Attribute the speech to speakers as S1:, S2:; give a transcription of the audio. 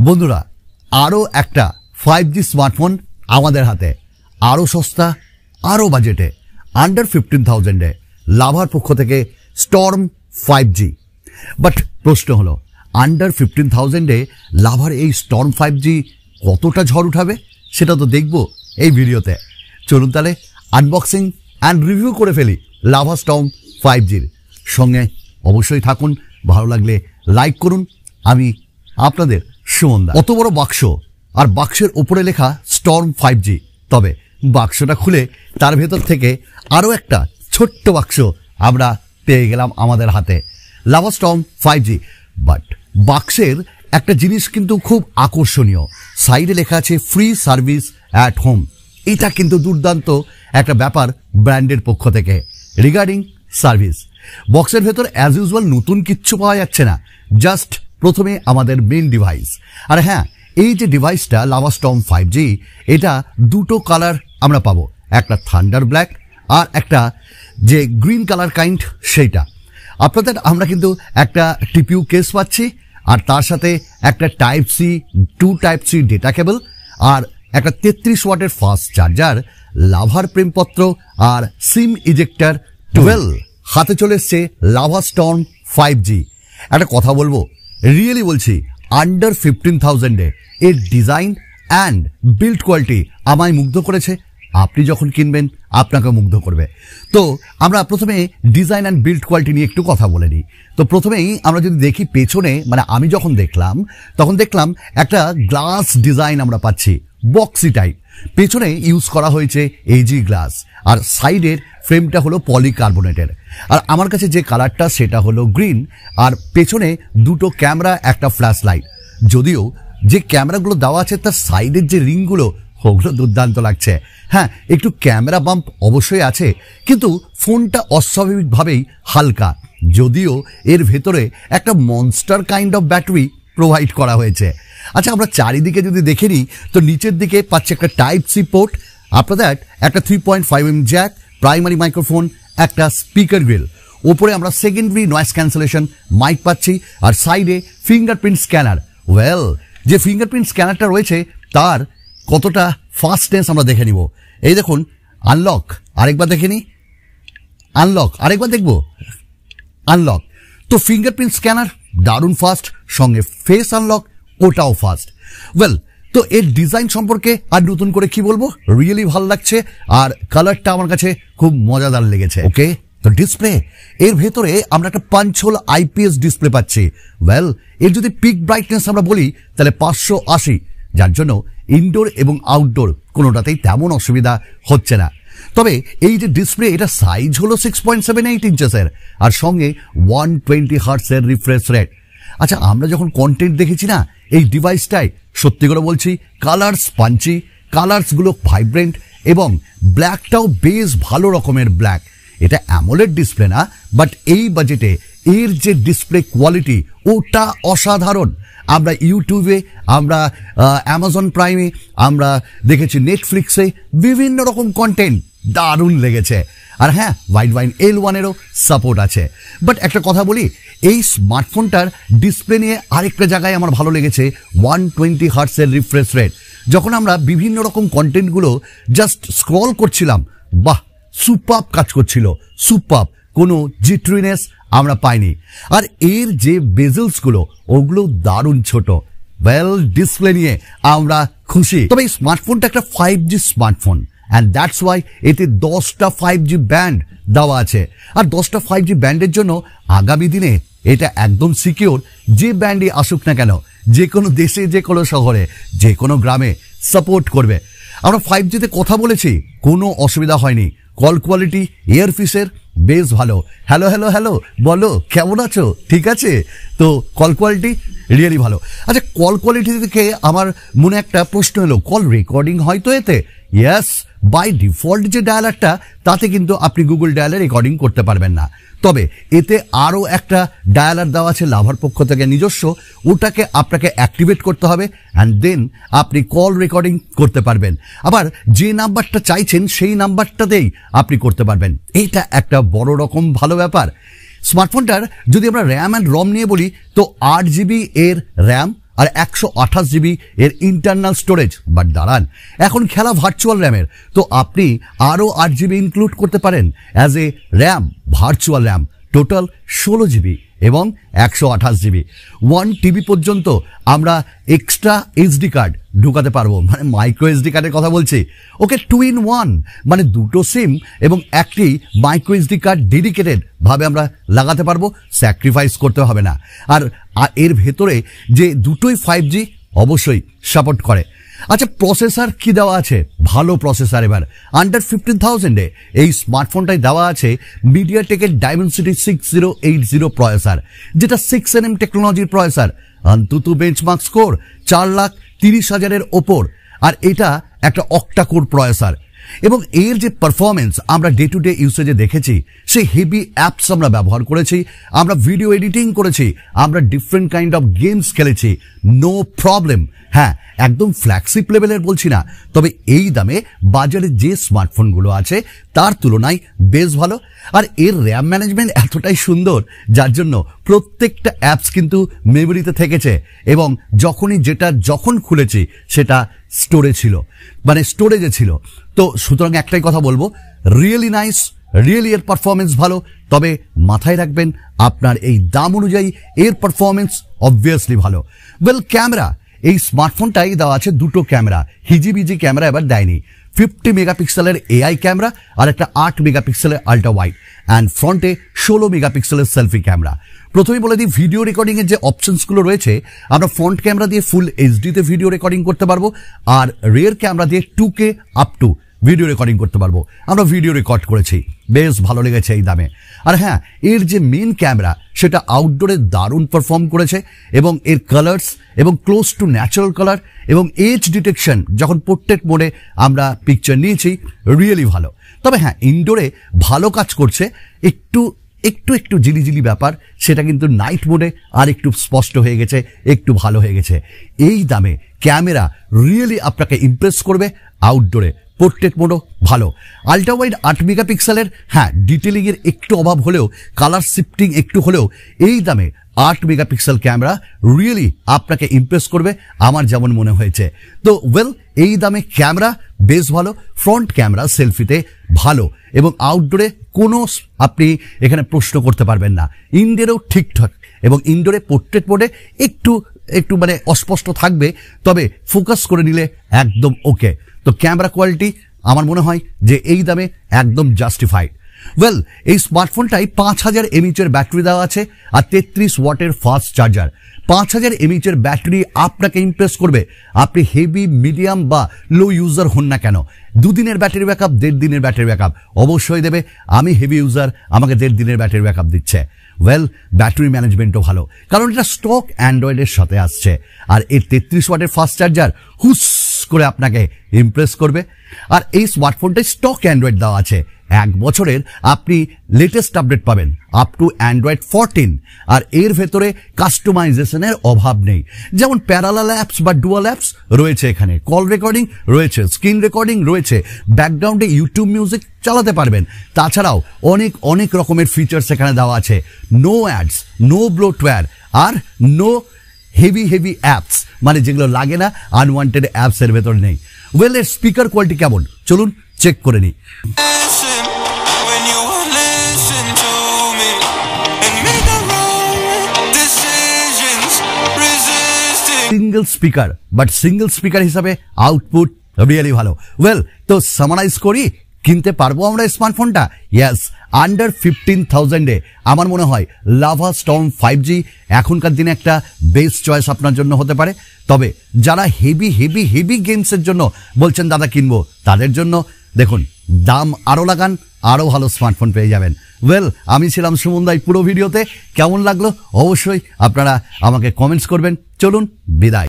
S1: বন্ধুরা আরো একটা 5G স্মার্টফোন আমাদের হাতে, আরো সস্তা, আরো বাজেটে, আন্ডার 15,000 এ লাভার পক্ষ থেকে স্টর্ম 5G। বাট প্রশ্ন হলো, আন্ডার 15,000 এ লাভার এই স্টর্ম 5G কতটা ঝড় উঠাবে সেটা তো দেখবো এই ভিডিওতে। চলুন তাহলে আনবক্সিং অ্যান্ড রিভিউ করে ফেলি লাভা স্টর্ম 5Gর সঙ্গে। অবশ্যই থাকুন, ভালো লাগলে লাইক করুন। আমি আপনাদের সুমন দা। অত বড় বাক্স আর বাক্সের উপরে লেখা স্টর্ম 5G, তবে বাক্সটা খুলে তার ভেতর থেকে আরো একটা ছোট্ট বাক্স আমরা পেয়ে গেলাম আমাদের হাতে, লাভা স্টর্ম 5G। বাট বাক্সের একটা জিনিস কিন্তু খুব আকর্ষণীয়, সাইডে লেখা আছে ফ্রি সার্ভিস অ্যাট হোম। এটা কিন্তু দুর্দান্ত একটা ব্যাপার ব্র্যান্ডের পক্ষ থেকে রিগার্ডিং সার্ভিস। বক্সের ভেতর অ্যাজ ইউজুয়াল নতুন কিচ্ছু পাওয়া যাচ্ছে না, জাস্ট প্রথমে আমাদের মেন ডিভাইস। আর হ্যাঁ, এই যে ডিভাইসটা লাভা স্টর্ম 5G, এটা দুটো কালার আমরা পাবো, একটা থান্ডার ব্ল্যাক আর একটা যে গ্রিন কালার কাইন্ড সেইটা। আপনাদের আমরা কিন্তু একটা টিপিউ কেস পাচ্ছি, আর তার সাথে একটা type C 2 type C data cable, আর একটা 33 ওয়াটের ফাস্ট চার্জার, লাভার প্রেমপত্র আর সিম ইজেক্টর 12। হাতে চলে এসছে লাভা স্টর্ম 5G। একটা কথা বলবো, রিয়েলি বলছি, আন্ডার 15,000 এ এর ডিজাইন অ্যান্ড বিল্ড কোয়ালিটি আমায় মুগ্ধ করেছে। আপনি যখন কিনবেন আপনাকে মুগ্ধ করবে। তো আমরা প্রথমে ডিজাইন অ্যান্ড বিল্ড কোয়ালিটি নিয়ে একটু কথা বলে নিই। তো প্রথমেই আমরা যদি দেখি পেছনে, মানে আমি যখন দেখলাম তখন দেখলাম একটা গ্লাস ডিজাইন আমরা পাচ্ছি, বক্সি টাইপ। পেছনে ইউজ করা হয়েছে এজি গ্লাস, আর সাইডের ফ্রেমটা হলো পলিকার্বনেটের। আর আমার কাছে যে কালারটা সেটা হলো গ্রিন, আর পেছনে দুটো ক্যামেরা, একটা ফ্ল্যাশ লাইট। যদিও যে ক্যামেরাগুলো দেওয়া আছে তার সাইডের যে রিংগুলো, ওগুলো দুর্দান্ত লাগছে। হ্যাঁ, একটু ক্যামেরা বাম্প অবশ্যই আছে, কিন্তু ফোনটা অস্বাভাবিকভাবেই হালকা, যদিও এর ভেতরে একটা monster kind of battery provide করা হয়েছে। আচ্ছা, আমরা চারিদিকে যদি দেখে নিই তো নিচের দিকে পাচ্ছি একটা type C port, after that একটা 3.5mm জ্যাক, প্রাইমারি মাইক্রোফোন, একটা স্পিকার গ্রিল। ওপরে আমরা সেকেন্ডারি নয়েজ ক্যান্সেলেশন মাইক পাচ্ছি, আর সাইডে ফিঙ্গারপ্রিন্ট স্ক্যানার। ওয়েল, যে ফিঙ্গারপ্রিন্ট স্ক্যানারটা রয়েছে তার কতটা ফাস্টনেস আমরা দেখে নিব। এই দেখুন, আনলক আরেকবার দেখে নিই, আনলক আরেকবার দেখব, আনলক। তো ফিঙ্গারপ্রিন্ট স্ক্যানার দারুণ ফাস্ট, সঙ্গে ফেস আনলক ওটাও ফাস্ট। ওয়েল, তো এর ডিজাইন সম্পর্কে আর নতুন করে কি বলবো, রিয়েলি ভালো লাগছে, আর কালারটা আমার কাছে খুব মজাদার লেগেছে। ওকে, তো ডিসপ্লে, এর ভেতরে আমরা একটা পাঞ্চ হোল IPS ডিসপ্লে পাচ্ছি। ওয়েল, এর যদি পিক ব্রাইটনেস আমরা বলি তাহলে 580, যার জন্য ইনডোর এবং আউটডোর কোনোটাতেই তেমন অসুবিধা হচ্ছে না। তবে এই যে ডিসপ্লে, এটা সাইজ হলো 6.78 ইঞ্চেসের, আর সঙ্গে 120 হার্টসের রিফ্রেশ রেট। আচ্ছা, আমরা যখন কন্টেন্ট দেখেছি না এই ডিভাইসটায়, সত্যি করে বলছি, কালার্স পাঞ্চি, কালার্সগুলো ভাইব্রেন্ট, এবং ব্ল্যাকটাও বেশ ভালো রকমের ব্ল্যাক। এটা অ্যামোলেড ডিসপ্লে না, বাট এই বাজেটে এর যে ডিসপ্লে কোয়ালিটি ওটা অসাধারণ। আমরা ইউটিউবে, আমরা অ্যামাজন প্রাইমে, আমরা দেখেছি নেটফ্লিক্সে, বিভিন্ন রকম কন্টেন্ট দারুণ লেগেছে। আর হ্যাঁ, ওয়াইড L1-এরও সাপোর্ট আছে। বাট একটা কথা বলি, এই স্মার্টফোনটার ডিসপ্লে নিয়ে আরেকটা জায়গায় আমার ভালো লেগেছে, 120 হার্টসের রিফ্রেশ রেট। যখন আমরা বিভিন্ন রকম কন্টেন্টগুলো জাস্ট স্ক্রল করছিলাম, বাহ, সুপার কাজ করছিল, সুপার, কোনো জিট্রিনেস আমরা পাইনি। আর এর যে বেজেলসগুলো ওগুলো দারুণ ছোট। ওয়েল, ডিসপ্লে নিয়ে আমরা খুশি। তবে এই স্মার্টফোনটা একটা 5G smartphone, and that's why এতে 10টা 5G ব্যান্ড দেওয়া আছে। আর 10টা 5G ব্যান্ডের জন্য আগামী দিনে এটা একদম সিকিউর, যে ব্যান্ডই আসুক না কেন, যে কোনো দেশে, যে কোনো শহরে, যে কোনো গ্রামে সাপোর্ট করবে। আমরা 5Gতে কথা বলেছি, কোনো অসুবিধা হয়নি। কল কোয়ালিটি ইয়ারপিসের বেশ ভালো। হ্যালো হ্যালো হ্যালো বলো, কেমন আছো, ঠিক আছে? তো কল কোয়ালিটি রিয়েলি ভালো। আচ্ছা, কল কোয়ালিটি থেকে আমার মনে একটা প্রশ্ন এলো, কল রেকর্ডিং হয় তো এতে? ইয়েস, বাই ডিফল্ট যে ডায়ালারটা, তাতে কিন্তু আপনি গুগল ডায়ালে রেকর্ডিং করতে পারবেন না। তবে এতে আরও একটা ডায়ালার দেওয়া আছে লাভার পক্ষ থেকে নিজস্ব, ওটাকে আপনাকে অ্যাক্টিভেট করতে হবে, অ্যান্ড দেন আপনি কল রেকর্ডিং করতে পারবেন। আবার যে নাম্বারটা চাইছেন সেই নাম্বারটাতেই আপনি করতে পারবেন। এইটা একটা বড় রকম ভালো ব্যাপার। স্মার্টফোনটার যদি আমরা র্যাম অ্যান্ড রম নিয়ে বলি, তো 8GB এর র্যাম আর 128 GB এর ইন্টারনাল স্টোরেজ। বাট দাঁড়ান, এখন খেলা ভার্চুয়াল র্যামের, তো আপনি আরও 8 GB ইনক্লুড করতে পারেন as a RAM, virtual RAM. Total 16 GB এবং 128 GB। 1 TB পর্যন্ত আমরা এক্সট্রা SD কার্ড ঢুকাতে পারবো, মানে মাইক্রো SD কার্ডের কথা বলছি। ওকে, 2 in 1, মানে দুটো সিম এবং একটি মাইক্রো SD কার্ড ডেডিকেটেড ভাবে আমরা লাগাতে পারবো, স্যাক্রিফাইস করতে হবে না। আর এর ভেতরে যে দুটোই 5G অবশ্যই সাপোর্ট করে। আচ্ছা, প্রসেসর কি দেওয়া আছে? ভালো প্রসেসর। এবার আন্ডার 15,000-এ এই স্মার্টফোনটাই দেওয়া আছে মিডিয়াটেকের ডাইমেনসিটি 6080 প্রসেসর, যেটা 6nm টেকনোলজির প্রসেসর। অন্তত বেঞ্চমার্ক স্কোর 4,30,000-এর ওপর, আর এটা একটা অক্টাকোর প্রসেসর। এবং এর যে পারফরমেন্স আমরা ডে টু ডে ইউসেজে দেখেছি, সেই হেভি অ্যাপস আমরা ব্যবহার করেছি, আমরা ভিডিও এডিটিং করেছি, আমরা ডিফারেন্ট কাইন্ড অফ গেমস খেলেছি, নো প্রবলেম। হ্যাঁ, একদম ফ্ল্যাগশিপ লেভেলের বলছি না, তবে এই দামে বাজারে যে স্মার্টফোনগুলো আছে তার তুলনায় বেশ ভালো। আর এর র্যাম ম্যানেজমেন্ট এতটাই সুন্দর, যার জন্য প্রত্যেকটা অ্যাপস কিন্তু মেমোরিতে থেকেছে, এবং যখন খুলেছি সেটা স্টোরেজে ছিল। তো সুতরাং একটাই কথা বলবো, রিয়েলি নাইস, রিয়েলি এর পারফরমেন্স ভালো। তবে মাথায় রাখবেন, আপনার এই দাম অনুযায়ী এর পারফরমেন্স অবভিয়াসলি ভালো। ওয়েল, ক্যামেরা, এই স্মার্টফোনটাই দেওয়া আছে দুটো ক্যামেরা, হিজিবিজি ক্যামেরা এবার দেয়নি। 50 মেগাপিক্সেলের AI ক্যামেরা আর একটা 8 মেগাপিক্সেলের আল্ট্রা ওয়াইড, অ্যান্ড ফ্রন্টে 16 মেগাপিক্সেলের সেলফি ক্যামেরা। প্রথমেই বলে দিই, ভিডিও রেকর্ডিং এর যে অপশনসগুলো রয়েছে, আমরা ফ্রন্ট ক্যামেরা দিয়ে ফুল HD-তে ভিডিও রেকর্ডিং করতে পারবো, আর রিয়ার ক্যামেরা দিয়ে 2K up to video recording করতে পারবো। আমরা ভিডিও রেকর্ড করেছি, বেশ ভালো লেগেছে এই দামে। আর হ্যাঁ, এর যে মেন ক্যামেরা সেটা আউটডোরে দারুণ পারফর্ম করেছে, এবং এর কালার্স এবং ক্লোজ টু ন্যাচারাল কালার এবং এজ ডিটেকশন যখন পোর্ট্রেট মোডে আমরা পিকচার নিয়েছি, রিয়েলি ভালো। তবে হ্যাঁ, ইনডোরে ভালো কাজ করছে, একটু জিলিজিলি ব্যাপার, সেটা কিন্তু নাইট মোডে আর একটু স্পষ্ট হয়ে গেছে, একটু ভালো হয়ে গেছে। এই দামে ক্যামেরা রিয়েলি আপনাকে ইমপ্রেস করবে। আউটডোরে পোর্ট্রেট মোডও ভালো। আল্ট্রা ওয়াইড 8 মেগাপিক্সেলের, হ্যাঁ, ডিটেলিং এর একটু অভাব হলেও, কালার শিফটিং একটু হলেও, এই দামে 8 মেগাপিক্সেল ক্যামেরা রিয়েলি আপনাকে ইমপ্রেস করবে, আমার যেমন মনে হয়েছে। তো ওয়েল, এই দামে ক্যামেরা বেশ ভালো। ফ্রন্ট ক্যামেরা সেলফিতে ভালো, এবং আউটডোরে কোনো আপনি এখানে প্রশ্ন করতে পারবেন না। ইনডোরেও ঠিকঠাক, এবং ইনডোরে পোর্ট্রেট মোডে একটু মানে অস্পষ্ট থাকবে, তবে ফোকাস করে নিলে একদম ওকে। তো ক্যামেরা কোয়ালিটি আমার মনে হয় যে এই দামে একদম জাস্টিফাইড। ওয়েল, এই স্মার্টফোনটাই 5000 mAh ব্যাটারি দেওয়া আছে, আর 33 ওয়াটের ফাস্ট চার্জার। 5000 mAh ব্যাটারি আপনাকে ইমপ্রেস করবে, আপনি হেভি, মিডিয়াম বা লো ইউজার হন না কেন। 2 দিনের ব্যাটারি ব্যাকআপ, 1.5 দিনের ব্যাটারি ব্যাকআপ অবশ্যই দেবে। আমি হেভি ইউজার, আমাকে 1.5 দিনের ব্যাটারি ব্যাকআপ দিচ্ছে। ওয়েল, ব্যাটারি ম্যানেজমেন্টও ভালো, কারণ এটা স্টক অ্যান্ড্রয়েডের সাথে আসছে, আর এর 33 ওয়াটের ফাস্ট চার্জার হুস করে আপনাকে ইমপ্রেস করবে। আর এই স্মার্টফোনটাই স্টক অ্যান্ড্রয়েড দেওয়া আছে, 1 বছরের আপনি লেটেস্ট আপডেট পাবেন আপ টু অ্যান্ড্রয়েড 14, আর এর ভেতরে কাস্টমাইজেশনের অভাব নেই। যেমন প্যারালাল অ্যাপস বা ডুয়াল অ্যাপস রয়েছে, এখানে কল রেকর্ডিং রয়েছে, স্ক্রিন রেকর্ডিং রয়েছে, ব্যাকগ্রাউন্ডে ইউটিউব মিউজিক চালাতে পারবেন। তাছাড়াও অনেক রকমের ফিচার্স এখানে দেওয়া আছে। নো অ্যাডস, নো ব্লোটওয়্যার, আর নো হেভি অ্যাপস, মানে যেগুলো লাগে না, আনওয়ান্টেড অ্যাপস এর ভেতর নেই। ওয়েল, এর স্পিকার কোয়ালিটি কেমন চলুন চেক করে নিই। Single speaker, but single speaker হিসাবে আউটপুট রিয়েলি ভালো। ওয়েল, তো সামারাইজ করি, কিনতে পারবো আমরা স্মার্টফোনটা? ইয়েস, আন্ডার 15,000-এ আমার মনে হয় লাভা স্টর্ম 5G এখনকার দিনে একটা বেস্ট চয়েস আপনার জন্য হতে পারে। তবে যারা হেভি গেমসের জন্য বলছেন দাদা কিনবো, তাদের জন্য দেখুন, দাম আরও লাগান, আরও ভালো স্মার্টফোন পেয়ে যাবেন। ওয়েল, আমি ছিলাম সুমন দা। পুরো ভিডিওতে কেমন লাগলো অবশ্যই আপনারা আমাকে কমেন্টস করবেন। চলুন, বিদায়।